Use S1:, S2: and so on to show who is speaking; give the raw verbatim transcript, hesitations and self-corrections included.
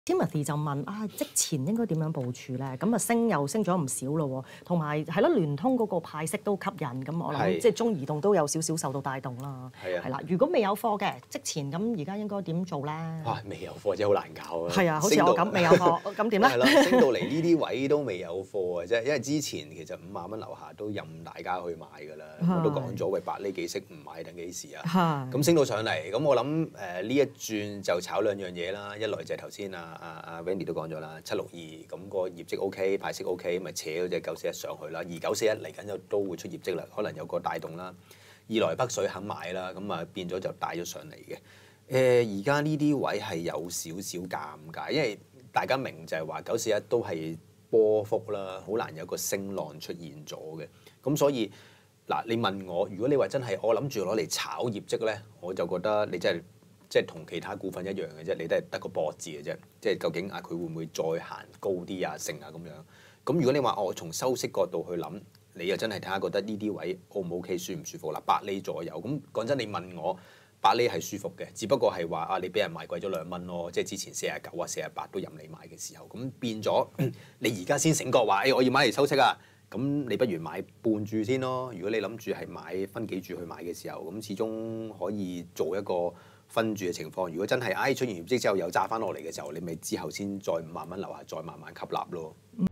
S1: Timothy 就問啊，職前應該點樣部署咧？咁啊升又升咗唔少咯喎，同埋係咯聯通嗰個派息都吸引，咁我諗即係中移動都有少少受到帶動啦。
S2: 係啊，
S1: 係啦，如果未有貨嘅職前咁而家應該點做咧？
S2: 哇，未有貨真係好難搞啊！
S1: 係啊，好似我咁未有貨，咁點咧？
S2: 係啦，升到嚟呢啲位都未有貨嘅啫，因為之前其實五萬蚊樓下都任大家去買㗎啦，我都講咗喂，百厘幾息唔買等幾時啊？咁升到上嚟，咁我諗誒呢一轉就炒兩樣嘢啦，一來就係頭先啊啊啊 Wendy 都講咗啦，七六二咁個業績 OK，派息 OK，咪扯嗰隻九四一上去啦，而九四一嚟緊就都會出業績啦，可能有個帶動啦。二來北水肯買啦，咁啊變咗就帶咗上嚟嘅。誒而家呢啲位係有少少尷尬，因為大家明就係話九四一都係波幅啦，好難有個升浪出現咗嘅。咁所以嗱，你問我，如果你話真係我諗住攞嚟炒業績咧，我就覺得你真係即係同其他股份一樣嘅啫，你都係得個博字嘅啫。即係究竟啊，佢會唔會再行高啲啊、升啊咁樣？咁如果你話我從收息角度去諗，你又真係睇下覺得呢啲位 O 唔 OK 舒唔舒服啦？八厘左右咁講真，你問我。八厘係舒服嘅，只不過係話啊，你俾人賣貴咗兩蚊咯，即係之前四十九啊、四十八都任你買嘅時候，咁變咗你而家先醒覺話，誒、哎、我要買嚟收息啊，咁你不如買半注先咯。如果你諗住係買分幾注去買嘅時候，咁始終可以做一個分注嘅情況。如果真係唉、哎、出完業績之後又炸翻落嚟嘅時候，你咪之後先再五萬蚊樓下再慢慢吸納咯。